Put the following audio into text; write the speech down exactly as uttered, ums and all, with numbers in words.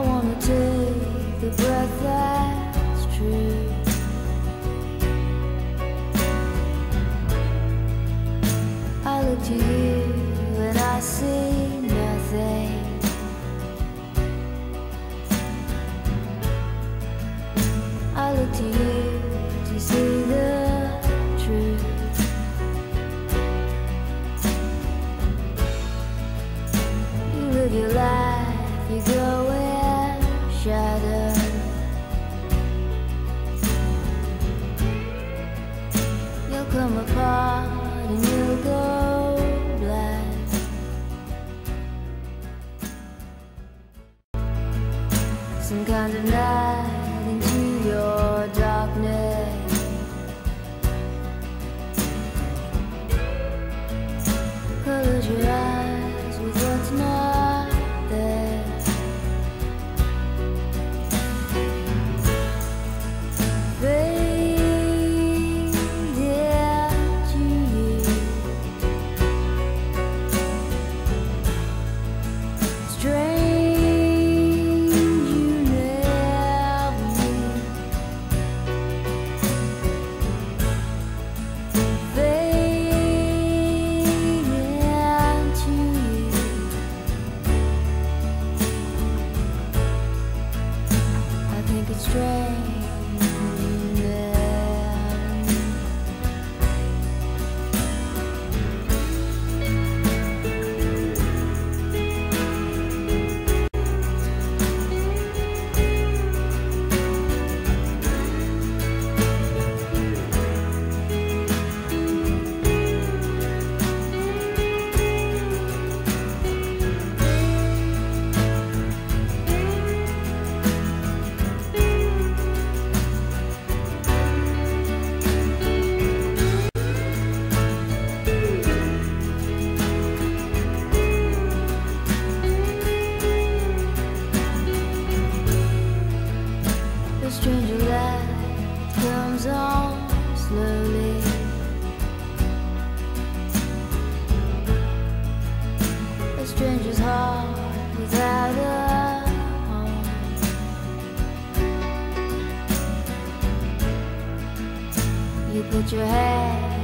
wanna take the breath that's true. I look to you and I see nothing. I look to you to see the truth. You live your life, you go in shadow. You'll come apart and you'll go black. Some kind of night into your darkness. Close your eyes with what's not there. Fade into you. Strange you never knew. Fade into you. I think it's strange you never knew. The stranger light comes on slowly. A stranger's heart without a home. You put your head